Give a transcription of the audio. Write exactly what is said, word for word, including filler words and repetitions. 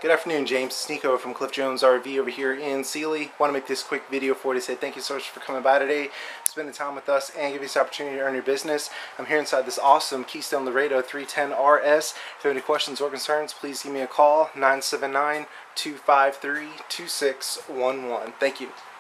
Good afternoon, James. It's Nico from Cliff Jones R V over here in Sealy. Want to make this quick video for you to say thank you so much for coming by today, spending time with us, and give you this opportunity to earn your business. I'm here inside this awesome Keystone Laredo three ten R S. If you have any questions or concerns, please give me a call, nine seven nine, two five three, two six one one. Thank you.